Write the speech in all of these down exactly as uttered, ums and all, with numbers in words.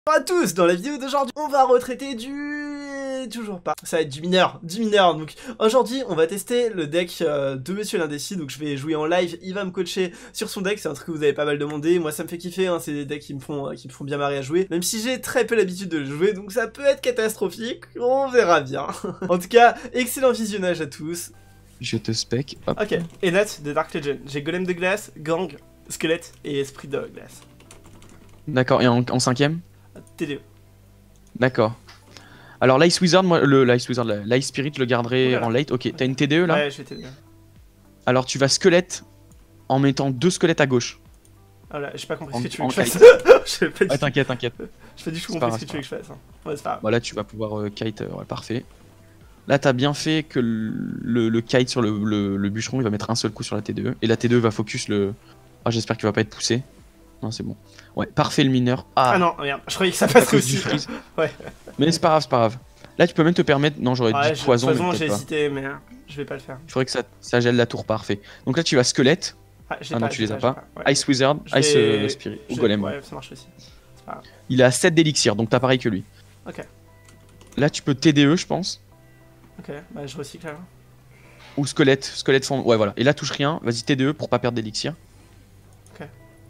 Bonjour à tous, dans la vidéo d'aujourd'hui, on va retraiter du... toujours pas. Ça va être du mineur, du mineur. Donc aujourd'hui, on va tester le deck euh, de Monsieur l'Indécis. Donc je vais jouer en live, il va me coacher sur son deck. C'est un truc que vous avez pas mal demandé. Moi, ça me fait kiffer, hein. C'est des decks qui me font, euh, qui me font bien marrer à jouer. Même si j'ai très peu l'habitude de le jouer, donc ça peut être catastrophique. On verra bien. En tout cas, excellent visionnage à tous. Je te spec. Hop. Ok, et Nat de Dark Legend. J'ai Golem de glace, Gang, Squelette et Esprit de glace. D'accord, et en, en cinquième T D E. D'accord. Alors l'Ice Wizard, moi, le l'Ice Wizard, l'Ice Spirit, je le garderai Voilà. en late. Ok, t'as une T D E là? Ouais, je vais T D E. Alors tu vas squelette en mettant deux squelettes à gauche. Ah là, j'ai pas compris En- ce que tu veux en que je fasse. J'ai pas Ouais, du t'inquiète, t'inquiète. J'ai pas du tout C'est pas compris ce grave, que tu veux que je fasse. hein. Ouais, c'est pas grave. Voilà, tu vas pouvoir euh, kite, euh, ouais, parfait. Là, t'as bien fait que le, le, le kite sur le, le, le bûcheron, il va mettre un seul coup sur la T D E. Et la T D E va focus le... Ah, j'espère qu'il va pas être poussé. Non, c'est bon. Ouais, parfait le mineur. Ah, Ah non, merde, je croyais que ça passerait cause du aussi. freeze. Ouais, Mais c'est pas grave, c'est pas grave. Là, tu peux même te permettre... Non, j'aurais ouais dit je- poison, mais poison, j'ai peut-être pas. hésité, mais euh, je vais pas le faire. Il faudrait que ça, ça gèle la tour, parfait. Donc là, tu vas squelette. Ah, j'ai Ah non, pas, tu j'ai les as j'ai pas. Ouais. Ice Wizard, Je Ice vais- euh, Spirit, ou je- Golem. Ouais, ça marche aussi. C'est pas grave. Il a sept d'élixir, donc t'as pareil que lui. Ok, Là, tu peux T D E, je pense. ok, bah je recycle alors. Ou squelette, squelette fond. Ouais, voilà. Et là, touche rien. Vas-y, T D E pour pas perdre d'élixir. Ok.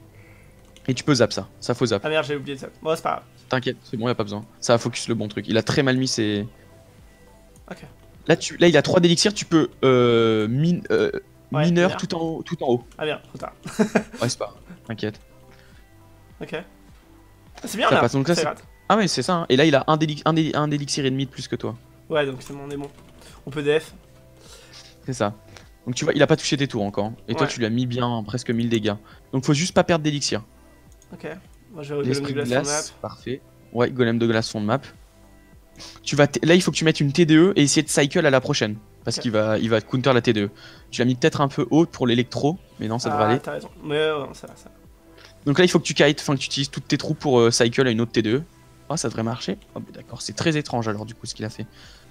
Et tu peux zap ça. Ça faut zap. Ah merde, j'ai oublié ça. Bon, c'est pas grave. T'inquiète, c'est bon, y a pas besoin. Ça va focus le bon truc. Il a très mal mis ses. Ok. Là, tu... Là il a trois d'élixir, tu peux euh, min... euh, Ouais, mineur mineur. tout en haut. Tout en haut. Ah merde, trop tard. Ouais, c'est pas grave. T'inquiète. Ok. Ah, c'est bien Ça là. passe, donc là, c'est c'est- rate. Ah, ouais, c'est ça. Hein. Et là, il a un, déli... un, dé- un d'élixir et demi de plus que toi. Ouais, donc c'est bon, on est bon. On peut D F. C'est ça. Donc tu vois, il a pas touché tes tours encore. Et toi, Ouais. tu lui as mis bien presque mille dégâts. Donc faut juste pas perdre d'élixir. Ok. Moi je vais L'esprit de Golem de glace sur glace, map. parfait. Ouais, golem de glace fond de map. Tu vas t- là, il faut que tu mettes une T D E et essayer de cycle à la prochaine. Parce Ok. qu'il va, il va counter la T D E. Tu l'as mis peut-être un peu haute pour l'électro, mais non, ça devrait Ah, aller. t'as raison. Ouais, ouais, ouais, ça va, ça va. Donc là, il faut que tu kites, enfin que tu utilises toutes tes troupes pour euh, cycle à une autre T D E. Ah, ça devrait marcher. Oh, bah, d'accord, c'est très étrange alors du coup ce qu'il a fait.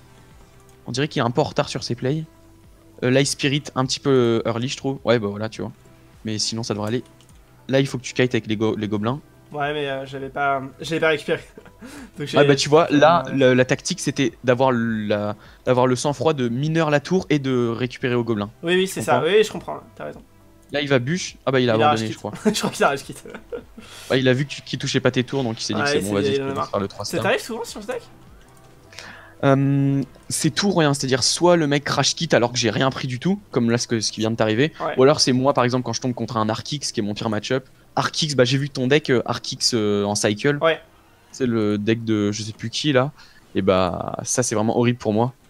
On dirait qu'il est un peu en retard sur ses plays. Euh, Light Spirit, un petit peu early, je trouve. Ouais, bah voilà, tu vois. Mais sinon, ça devrait aller. Là, il faut que tu kites avec les, go- les gobelins. Ouais, mais euh, j'avais pas, j'avais pas récupéré. Donc j'ai- Ouais, bah tu vois, là, Ouais. le- la tactique c'était d'avoir la... d'avoir le sang-froid de mineur la tour et de récupérer au gobelin. Oui, oui, c'est Tu ça. comprends Oui, oui, je comprends. T'as raison. Là, il va bûche. Ah, bah il a Il a abandonné, rage je crois. je crois qu'il a rage quitte. Bah, il a vu que tu- qu'il touchait pas tes tours, donc il s'est dit Ouais, que c'est il bon, s'est- vas-y, il je en a peux marre. faire le trois Ça stars. t'arrive souvent sur ce deck? Euh, c'est tout ou rien, c'est-à-dire soit le mec crash kit alors que j'ai rien pris du tout, comme là ce, que, ce qui vient de t'arriver, Ouais. ou alors c'est moi par exemple quand je tombe contre un Arkix qui est mon pire match-up. Arkix, bah j'ai vu ton deck euh, Arkix euh, en cycle, Ouais. c'est le deck de je sais plus qui là, et bah ça c'est vraiment horrible pour moi.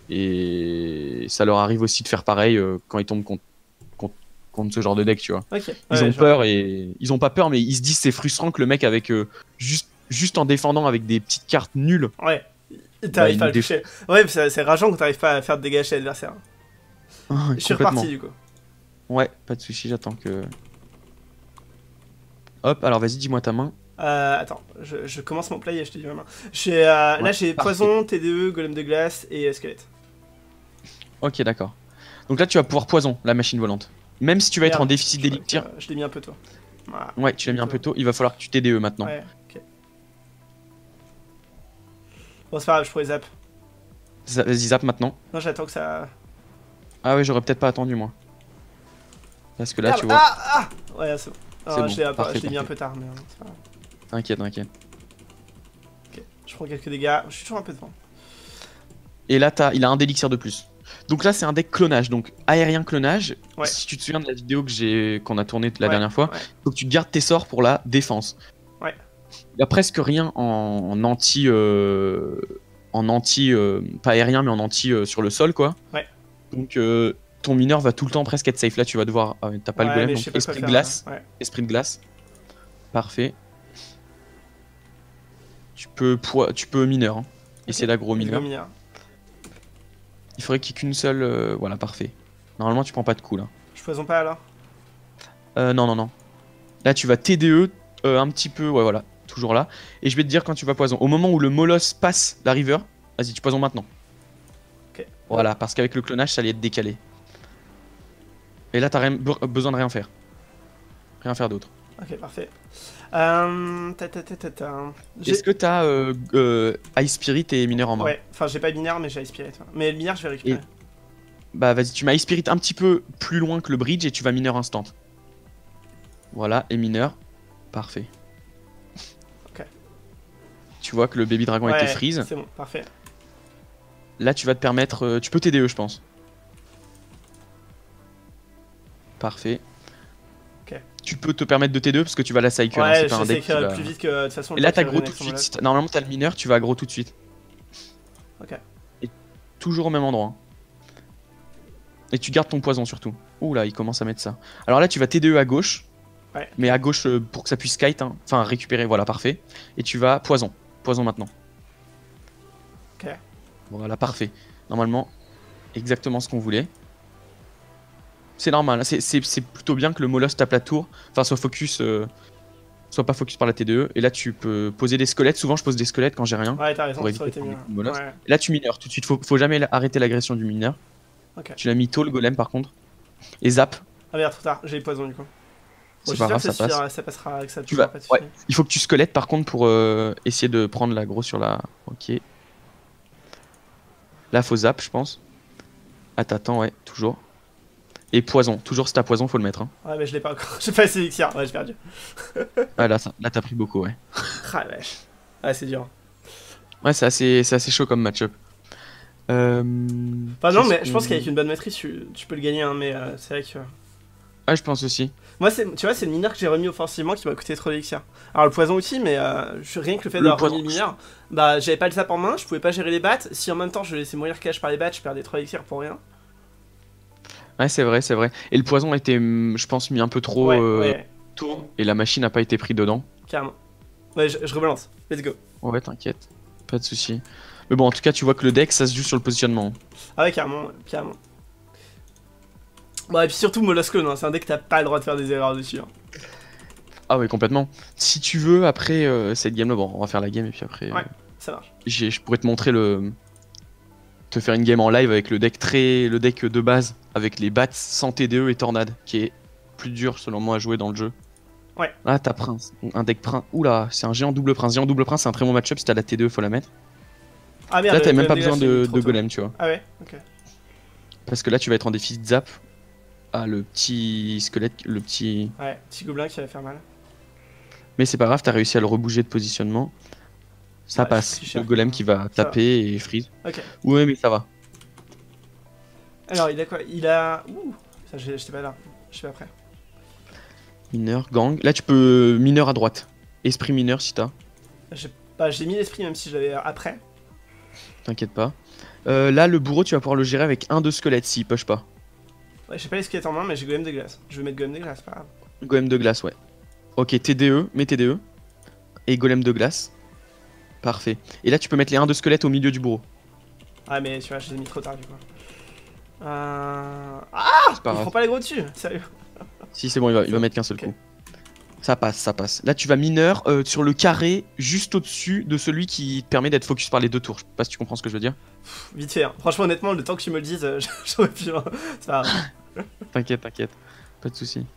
Et ça leur arrive aussi de faire pareil euh, quand ils tombent contre, contre, contre ce genre de deck, tu vois. Ok. Ils Ouais, ont je peur et ils ont pas peur, mais ils se disent c'est frustrant que le mec avec euh, juste, juste en défendant avec des petites cartes nulles. vois. Ouais. T'arrives il pas à nous le toucher. Ouais, mais c'est c'est rageant que t'arrives pas à faire de dégâts chez l'adversaire. Ah, Je suis complètement. reparti du coup. Ouais, pas de soucis, j'attends que. Hop, alors vas-y, dis-moi ta main. Euh, attends, je, je commence mon play et je te dis ma main. J'ai, euh, là Ouais, j'ai parfait. poison, T D E, golem de glace et euh, squelette. Ok, d'accord. Donc là, tu vas pouvoir poison la machine volante. Même si tu vas être Merde, en déficit je- d'élixir. euh, Je l'ai mis un peu tôt. Voilà. Ouais, tu l'as mis un peu tôt. Il va falloir que tu T D E maintenant. Ouais, ok. Bon, c'est pas grave, je pourrais zap. Ça- Vas-y, zap maintenant. Non, j'attends que ça. Ah ouais, j'aurais peut-être pas attendu moi. Parce que là, Merde, tu vois. Ah, ah Ouais, c'est bon. C'est Non, bon, je l'ai pas- parfait, je l'ai mis un parfait. peu tard, mais euh, c'est pas grave. T'inquiète, t'inquiète. Ok, je prends quelques dégâts. Je suis toujours un peu devant. Et là, as... il a un d'élixir de plus. Donc là, c'est un deck clonage. Donc aérien clonage. Ouais. Si tu te souviens de la vidéo que j'ai qu'on a tournée la Ouais, dernière fois, ouais. faut que tu gardes tes sorts pour la défense. Ouais. Il y a presque rien en, en anti. euh, En anti. euh, Pas aérien, mais en anti euh, sur le sol, quoi. Ouais. Donc euh, ton mineur va tout le temps presque être safe. Là, tu vas devoir. Ah ouais, t'as pas Ouais, le golem, mais je donc sais pas quoi esprit de faire, glace. là. Ouais. Esprit de glace. Parfait. Tu peux, poi- tu peux mineur. Hein. Et c'est l'aggro Let's go, mineur. mineur. Il faudrait qu'il y ait qu'une seule. euh, Voilà, parfait. Normalement, tu prends pas de coup là. Je poison pas alors? Euh, non, non, non. Là, tu vas T D E euh, un petit peu. Ouais, voilà. Toujours là. Et je vais te dire quand tu vas poison. Au moment où le molosse passe la river, vas-y, tu poisons maintenant. Ok. Voilà, parce qu'avec le clonage, ça allait être décalé. Et là, t'as rien- be- besoin de rien faire. Rien faire d'autre. Ok, parfait. Euh... ta, ta, ta, ta, ta. J'ai- Est-ce que t'as euh, euh, Ice Spirit et mineur en main? Ouais, enfin j'ai pas mineur mais j'ai Spirit. Mais le mineur je vais récupérer. Et bah vas-y, tu mets Ice Spirit un petit peu plus loin que le bridge et tu vas mineur instant. Voilà, et mineur. Parfait. Ok. Tu vois que le baby dragon était Ouais, freeze. c'est bon, parfait. Là, tu vas te permettre. euh, tu peux T D E, je pense. Parfait. Ok. Tu peux te permettre de T deux parce que tu vas la cycle. Hein, Ouais, c'est pas je un sais deck qui que va- plus vite que de toute façon. Et le là, temps t'as qu'il gros tout revienne de avec suite. son Si t'as- Normalement, t'as le mineur, tu vas gros tout de suite. Ok. Et toujours au même endroit. hein. Et tu gardes ton poison surtout. Ouh là, il commence à mettre ça. Alors là, tu vas T deux E à gauche. Ouais. Mais à gauche euh, pour que ça puisse kite. hein. Enfin, récupérer, voilà, parfait. Et tu vas poison. Poison maintenant. Ok. Voilà, parfait. Normalement, exactement ce qu'on voulait. C'est normal, hein, c'est- c'est c'est plutôt bien que le Molosse tape la tour, enfin soit focus, euh, soit pas focus par la T deux E. Et là tu peux poser des squelettes, souvent je pose des squelettes quand j'ai rien, Ouais, t'as raison, pour ça aurait éviter de été prendre mieux. des coups de Molosse. Ouais. Et là tu mineurs tout de suite, faut, faut jamais la- arrêter l'agression du mineur. Ok. Tu l'as mis tôt le golem par contre. Et zap, Ah merde, trop tard, j'ai les poisons du coup. Bon, c'est pas j'espère grave, que ça, ça passe. suffira, ça passera avec ça. Tu vas, pas de ouais, soucis. il faut que tu squelettes par contre pour euh, essayer de prendre l'aggro sur la... Ok. Là faut zap je pense. Ah t'attends, ouais, toujours. Et poison, toujours si t'as poison faut le mettre. Hein. Ouais, mais je l'ai pas encore. J'ai pas assez d'élixir. Ouais, j'ai perdu. Ah là, ça- là t'as pris beaucoup, ouais. Ah la vache. Ouais, c'est dur. Ouais, c'est assez, c'est assez chaud comme match-up. Euh... Enfin, non, qu'est-ce mais je pense qu'on- qu'avec une bonne maîtrise, tu, tu peux le gagner, hein, mais euh, c'est vrai que. Ouais, je pense aussi. Moi, c'est- tu vois, c'est le mineur que j'ai remis offensivement qui m'a coûté trop d'élixir. Alors, le poison aussi, mais euh, je- rien que le fait Le d'avoir poison. remis le mineur, bah, j'avais pas le zap en main, je pouvais pas gérer les battes. Si en même temps je laissais mourir cash par les battes, je perdais trop d'élixir pour rien. Ouais, c'est vrai, c'est vrai. Et le poison était, hum, je pense, mis un peu trop Ouais, euh, ouais, tôt. Et la machine n'a pas été prise dedans. carrément. Ouais, je, je rebalance. Let's go. Ouais, t'inquiète. Pas de souci. Mais bon, en tout cas, tu vois que le deck, ça se joue sur le positionnement. Ah ouais, carrément, ouais, carrément. Bon, et puis surtout, Molosse Clone, hein, c'est un deck que t'as pas le droit de faire des erreurs dessus. Hein. Ah ouais, complètement. Si tu veux, après euh, cette game-là, bon, on va faire la game et puis après, Ouais. euh, Ça marche. j'ai- je pourrais te montrer le... Te faire une game en live avec le deck très... Le deck de base, avec les bats sans T D E et Tornade, qui est plus dur selon moi à jouer dans le jeu. Ouais. Là, t'as Prince. Un deck Prince. Oula, c'est un géant double Prince. Géant double Prince, c'est un très bon match-up. Si t'as la T deux E, faut la mettre. Ah merde, Là, t'as le même pas golem besoin dégâts, je l'ai de, mis trop de tôt. golem, tu vois. Ah ouais, ok. Parce que là, tu vas être en défi de zap. Ah, le petit squelette, le petit. Ouais, petit gobelin qui va faire mal. Mais c'est pas grave, t'as réussi à le rebouger de positionnement. Ça Ouais, passe. je suis cher. Le golem qui va Ça taper et freeze. Ok. Ouais, mais ça va. Alors, il a quoi? Il a. Ouh, ça, j'ai- j'étais pas là. Je suis après. Mineur, gang. Là, tu peux mineur à droite. Esprit mineur si t'as. J'ai bah, j'ai mis l'esprit même si je l'avais après. T'inquiète pas. Euh, là, le bourreau, tu vas pouvoir le gérer avec un de squelette s'il push pas. Ouais, j'ai pas les squelettes en main, mais j'ai golem de glace. Je vais mettre golem de glace, pas grave. Golem de glace, ouais. Ok, T D E, mets T D E. Et golem de glace. Parfait. Et là, tu peux mettre les un de squelette au milieu du bourreau. Ah, mais tu vois, je les ai mis trop tard du coup. Euh... Ah, C'est pas il grave. prend pas les gros dessus, sérieux. Si, c'est bon, il va, il va mettre qu'un seul Ok. coup. Ça passe, ça passe. Là, tu vas mineur euh, sur le carré juste au-dessus de celui qui te permet d'être focus par les deux tours. Je sais pas si tu comprends ce que je veux dire. Pff, vite fait, hein. Franchement, honnêtement, le temps que tu me le dises, euh, j'aurais pu. hein. C'est pas grave. T'inquiète, t'inquiète. Pas de soucis.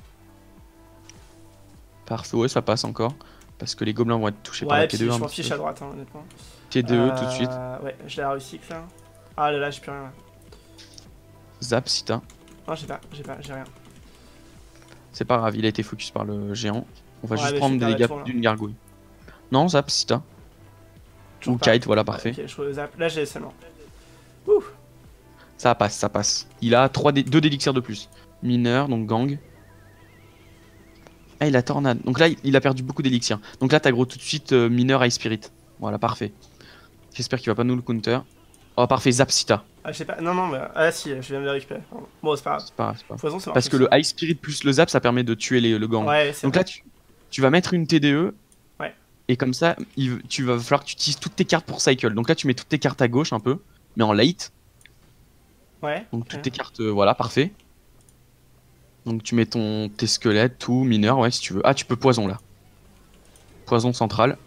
Parfait, ouais, ça passe encore. Parce que les gobelins vont être touchés par Ouais, la puis T deux E. je un m'en petit fiche peu. à droite, hein, honnêtement. T deux E Euh, tout de suite. Ouais, je l'ai réussi là. Ah là là, j'ai plus rien là. Zap si t'as. Non, j'ai pas, j'ai pas, j'ai rien. C'est pas grave, il a été focus par le géant. On va Ouais, juste mais prendre je des vais faire dégâts la tour, là. d'une gargouille. Non, zap si t'as. Toujours Ou pas. kite, voilà, Ouais, parfait. ok, je zappe. Là, j'ai seulement. Ouh. Ça passe, ça passe. Il a trois dé- deux d'élixirs de plus. Mineur, donc gang. Ah, il a tornade. Donc là, il- il a perdu beaucoup d'élixirs. Donc là, t'as gros tout de suite euh, mineur High Spirit. Voilà, parfait. J'espère qu'il va pas nous le counter. Oh, parfait, zap si t'as. Ah, je sais pas. Non, non, mais. Ah, si, je viens de le récupérer. Pardon. Bon, c'est pas grave. C'est pas grave, c'est pas grave. Poison, ça marche. Parce que aussi. le High Spirit plus le zap, ça permet de tuer les- le gang. Ouais, c'est Donc vrai. là, tu, tu vas mettre une T D E. Ouais. Et comme ça, il- tu vas falloir que tu utilises toutes tes cartes pour cycle. Donc là, tu mets toutes tes cartes à gauche un peu, mais en late. Ouais. Donc ok. toutes tes cartes, euh, voilà, parfait. Donc tu mets ton tes squelettes, tout, mineur, ouais, si tu veux. Ah, tu peux poison là. Poison central.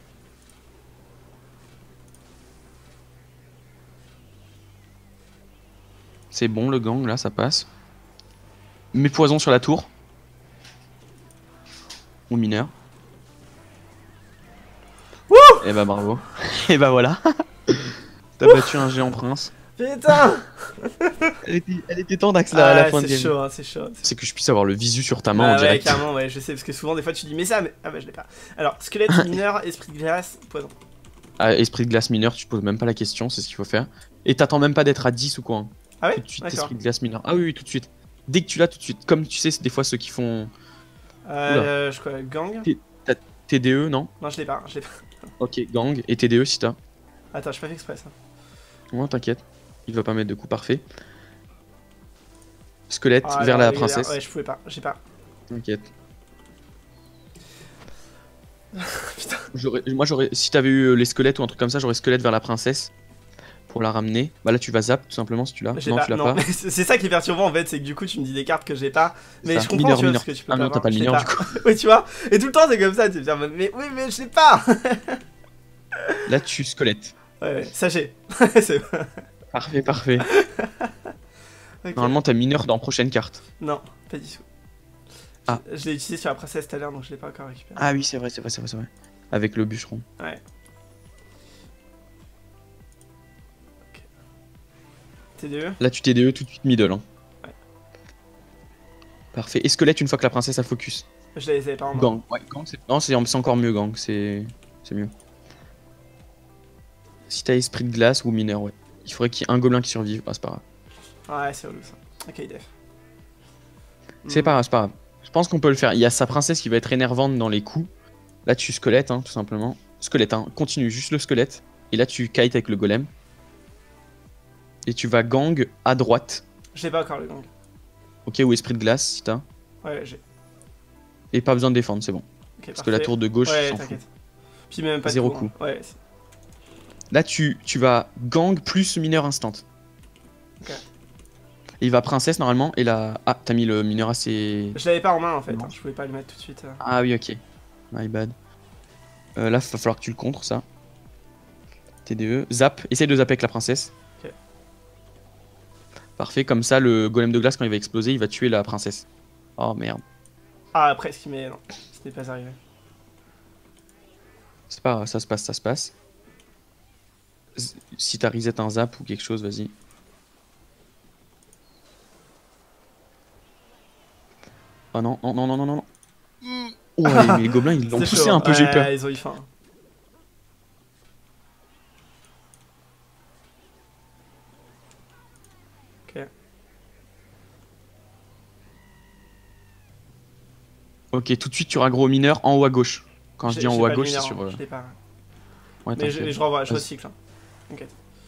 C'est bon, le gang, là, ça passe. Mets poison sur la tour. ou mineur. Et bah bravo. Et bah voilà. T'as battu un géant prince. Putain. Elle était, elle était temps d'axe là, à la Ah, fin de c'est game. chaud, hein, c'est chaud. C'est que je puisse avoir le visu sur ta main Bah en ouais, direct. carrément, ouais, je sais, parce que souvent, des fois, tu dis, mais ça, mais. Ah bah, je l'ai pas. Alors, squelette, mineur, esprit de glace, poison. Ah, esprit de glace mineur, tu te poses même pas la question, c'est ce qu'il faut faire. Et t'attends même pas d'être à dix ou quoi. Hein. Ah ouais? Tout de suite, D'accord. esprit de glace mineur. Ah oui, oui, tout de suite. Dès que tu l'as, tout de suite. Comme tu sais, c'est des fois ceux qui font Euh, je crois, gang. T'as T D E, non? Non, je l'ai pas, je l'ai pas. Ok, gang. Et T D E si t'as. Attends, je pas fait exprès ça. Ouais, t'inquiète. Il va pas mettre de coup, parfait. Squelette Ah, vers non, la les princesse. gars, ouais, je pouvais pas, j'ai pas. T'inquiète. Putain. J'aurais- Moi j'aurais. Si t'avais eu les squelettes ou un truc comme ça, j'aurais squelette vers la princesse. Pour la ramener. Bah là tu vas zap tout simplement si tu l'as. J'ai Non, pas, tu l'as non. pas. C'est ça qui est perturbant en fait, c'est que du coup tu me dis des cartes que j'ai pas. Mais Ça. je comprends, Mineur, tu vois, mineur. parce que tu peux Ah pas non, t'as avoir, pas le je l'ai mineur pas. du coup. Oui, tu vois. Et tout le temps c'est comme ça, tu te dis, mais oui, mais je l'ai pas. Là tu squelette. Ouais, ouais, ça j'ai. C'est bon. Parfait, parfait. Ok. Normalement t'as mineur dans prochaine carte. Non, pas du tout. Ah. Je, je l'ai utilisé sur la princesse tout à l'heure donc je l'ai pas encore récupéré. Ah oui, c'est vrai, c'est vrai, c'est vrai, c'est vrai. Avec le bûcheron. Ouais. Ok. T D E. Là tu T D E tout de suite middle. Hein. Ouais. Parfait. Et squelette une fois que la princesse a focus. Je les avais pas en main. Gang. Ouais, gang c'est. Non, c'est c'est encore mieux, gang. C'est c'est mieux. Si t'as esprit de glace ou mineur, ouais. Il faudrait qu'il y ait un gobelin qui survive. Ah, c'est pas grave. Ouais, c'est relou ça. Ok, def. C'est Hmm. pas grave, c'est pas grave. Je pense qu'on peut le faire. Il y a sa princesse qui va être énervante dans les coups. Là, tu squelette, hein, tout simplement. Squelette, hein. Continue, juste le squelette. Et là, tu kite avec le golem. Et tu vas gang à droite. Je l'ai pas encore le gang. Ok, ou esprit de glace si t'as. Ouais, j'ai. Et pas besoin de défendre, c'est bon. Ok, Parce que la tour de gauche, ouais, s'en fout. t'inquiète. Puis même pas de Zéro coup. coup. Hein. Ouais, c'est- Là, tu, tu vas gang plus mineur instant. Ok. Et il va princesse normalement. Et là. Ah, t'as mis le mineur assez. Je l'avais pas en main en fait, Non. hein, je pouvais pas le mettre tout de suite. euh. Ah oui, ok. My bad. Euh, là, il va falloir que tu le contres, ça. T D E. Zap. Essaye de zapper avec la princesse. Ok. Parfait. Comme ça, le golem de glace, quand il va exploser, il va tuer la princesse. Oh merde. Ah, presque, mais non, ce n'est pas arrivé. C'est pas grave, ça se passe, ça se passe. Z- Si t'as reset un zap ou quelque chose, vas-y. Oh non, non, non, non, non, non. Ouais, mais les gobelins, ils l'ont C'est poussé chaud, un peu, ouais, j'ai peur. Ils ont eu faim. Ok. Ok, tout de suite, tu auras gros mineur en haut à gauche. Quand je J'ai- dis en j'ai haut à pas le gauche, c'est mineur, sur. hein, euh, Je l'ai pas. Ouais, Mais je, t'inquiète. je renvoie, je Vas-y. recycle. Hein. Ok.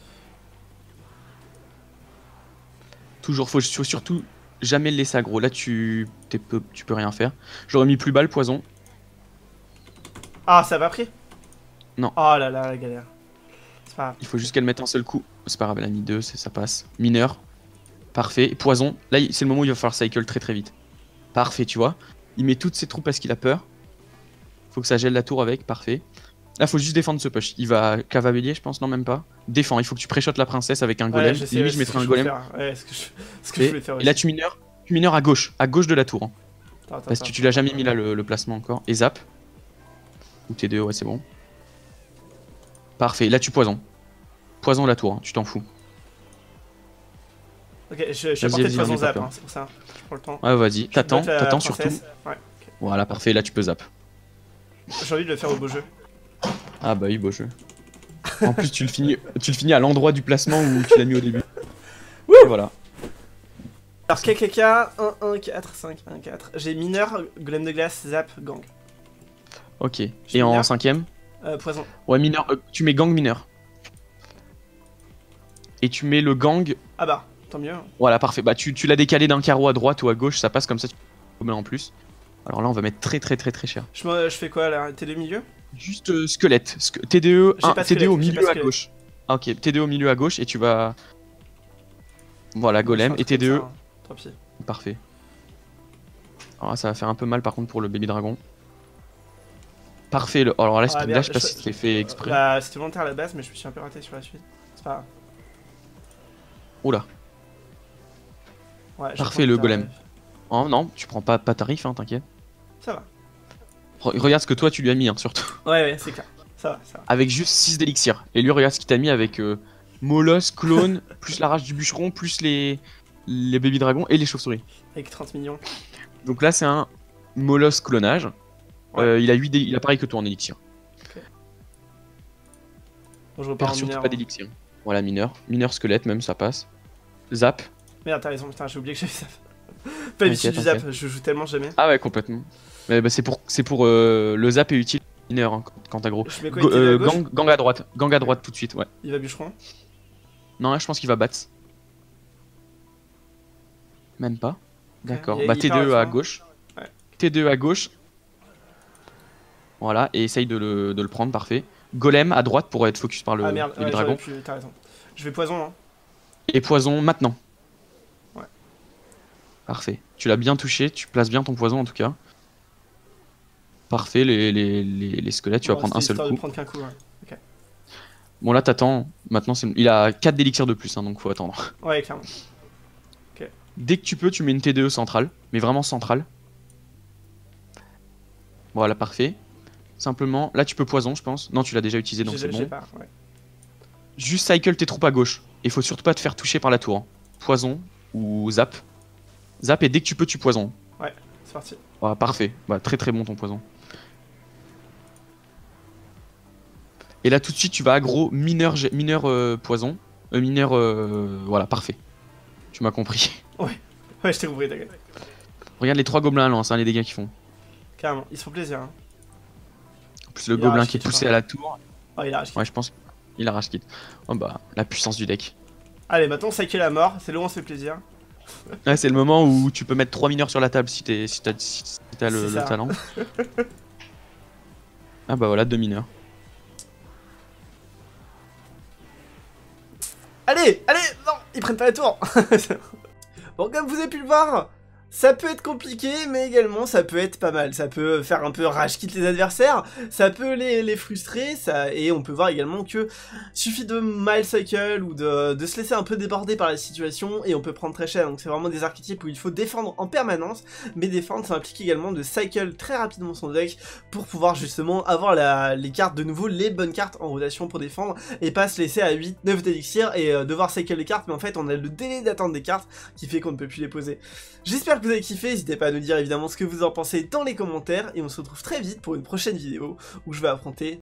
Toujours, faut, faut surtout jamais le laisser aggro. Là, tu, t'es peu- tu peux rien faire. J'aurais mis plus bas le poison. Ah, ça a pas pris? Non. Oh là là, la galère. C'est pas grave. Il faut juste qu'elle mette un seul coup. C'est pas grave, elle a mis deux, ça passe. Mineur. Parfait. Et poison. Là, il- c'est le moment où il va falloir cycle très très vite. Parfait, tu vois. Il met toutes ses troupes parce qu'il a peur. Faut que ça gèle la tour avec. Parfait. Là, faut juste défendre ce push. Il va cavalier, je pense, non, même pas. Défends. Il faut que tu préchotes la princesse avec un golem. Ouais, je sais, Limite, ouais, je c'est mettrai ce un que je voulais golem. faire. Ouais, ce que je, ce que je Et, voulais faire et aussi. là, tu mineurs. Tu mineurs à gauche. À gauche de la tour. Hein. Attends, attends, Parce que attends. tu l'as jamais mis là le, le placement encore. Et zap. Ou T deux, ouais, c'est bon. Parfait. Là, tu poison. Poison la tour, hein, tu t'en fous. Ok, je, je suis à Vas-y, portée de vas-y, poison on est pas zap, peur. hein, c'est pour ça. Je prends le temps. Ouais, vas-y. Je T'attends, bloque la t'attends surtout. princesse. Ouais, ok. Voilà, parfait. Là, tu peux zap. J'ai envie de le faire au beau jeu. Ah bah oui, beau jeu. En plus, tu le finis, tu le finis à l'endroit du placement où tu l'as mis au début. Et voilà. Alors, K K K, un, un, quatre, cinq, un, quatre. J'ai mineur, golem de glace, zap, gang. Ok. J'ai Et en mineur. cinquième? Euh, poison. Ouais, mineur. euh, tu mets gang mineur. Et tu mets le gang. Ah bah, tant mieux. Voilà, parfait. Bah, tu, tu l'as décalé d'un carreau à droite ou à gauche, ça passe comme ça. Tu mets en plus. Alors là, on va mettre très très très très cher. Je, me- je fais quoi là? T'es de milieu? Juste euh, squelette. Sque- T D E, J'ai un, pas T D E au squelette, j'ai milieu pas à squelette. gauche. Ah, ok, T D E au milieu à gauche et tu vas. Voilà, golem. Je Et fais un truc T D E. comme ça, hein. Tant pis. Parfait. Alors là, ça va faire un peu mal par contre pour le baby dragon. Parfait. Le... Alors là, Ah, esprit de merde, glace, je sais pas je- si c'était fait exprès. Bah, c'était volontaire à la base, mais je me suis un peu raté sur la suite. C'est pas grave. Oula. Ouais, je Parfait, prends le ta- golem. Oh non, tu prends pas, pas tarif, hein, t'inquiète. Ça va. Re- Regarde ce que toi tu lui as mis, hein, surtout. Ouais, ouais, c'est clair. Ça va, ça va. Avec juste six d'élixir. Et lui, regarde ce qu'il t'a mis avec euh, Molosse, clone, plus la rage du bûcheron, plus les, les baby dragons et les chauves-souris. Avec trente millions. Donc là, c'est un Molosse clonage. Ouais. Euh, il, a huit dé- il a pareil que toi en élixir. Bon, je repars Perds en surtout mineur. pas d'élixir. Voilà, mineur. Mineur squelette, même, ça passe. Zap. Merde, t'as raison, putain, j'ai oublié que j'avais ça. Pas utile T'inquiète, du zap, t'inquiète. je joue tellement jamais. Ah ouais, complètement. Mais bah, c'est pour, c'est pour euh, le zap est utile mineur hein, quand- quand t'as gros. Je mets quoi, Go- il était à euh, gauche gang, gang à droite. Gang à droite tout de suite, ouais. Il va bûcheron. Non, là, je pense qu'il va battre. Même pas. D'accord. Il- Bah il T deux part à à fond. gauche. Ouais. T deux à gauche. Voilà, et essaye de le, de le prendre, parfait. Golem à droite pour être focus par le, Ah merde, les ouais, dragons. j'aurais pu, t'as raison. Je vais poison, hein. Et poison maintenant. Ouais. Parfait. Tu l'as bien touché, tu places bien ton poison en tout cas. Parfait, les, les, les, les squelettes, tu vas Bon, prendre un c'était seul histoire coup. de prendre qu'un coup, ouais. Bon là t'attends, maintenant c'est... il a quatre d'élixirs de plus, hein, donc faut attendre. Ouais, clairement. Dès que tu peux, tu mets une T deux centrale, mais vraiment centrale. Voilà, parfait. Simplement, là tu peux poison, je pense. Non, tu l'as déjà utilisé, donc J'ai- c'est j'ai bon. pas, ouais. Juste cycle tes troupes à gauche. Et faut surtout pas te faire toucher par la tour. hein. Poison ou zap. Zap et dès que tu peux, tu poison. C'est parti. Voilà, parfait. Bah, très très bon ton poison. Et là tout de suite, tu vas aggro mineur, gé- mineur euh, poison. Euh, mineur. euh, Voilà, parfait. Tu m'as compris. Ouais, je t'ai compris, t'inquiète. Regarde les trois gobelins à lance, hein, les dégâts qu'ils font. Carrément, ils se font plaisir, hein. En plus, le Il a gobelin rage qui est kit, je poussé crois. à la tour. Oh, il a rage. Ouais, je pense qu'il a rage kit. Oh bah, la puissance du deck. Allez, maintenant, cycle la mort, c'est là où on se fait plaisir. Ouais, c'est le moment où tu peux mettre trois mineurs sur la table si t'es si t'as si si t'as le, C'est le ça. talent. Ah bah voilà, deux mineurs. Allez, allez, non, ils prennent pas la tour. Bon, comme vous avez pu le voir, ça peut être compliqué, mais également ça peut être pas mal. Ça peut faire un peu rage quitte les adversaires, ça peut les, les frustrer, ça, et on peut voir également que suffit de mal cycle ou de, de se laisser un peu déborder par la situation et on peut prendre très cher. Donc c'est vraiment des archétypes où il faut défendre en permanence, mais défendre ça implique également de cycle très rapidement son deck pour pouvoir justement avoir la, les cartes de nouveau, les bonnes cartes en rotation pour défendre et pas se laisser à huit neuf d'élixir et euh, devoir cycle les cartes, mais en fait on a le délai d'attente des cartes qui fait qu'on ne peut plus les poser. J'espère que vous avez kiffé, n'hésitez pas à nous dire évidemment ce que vous en pensez dans les commentaires et on se retrouve très vite pour une prochaine vidéo où je vais affronter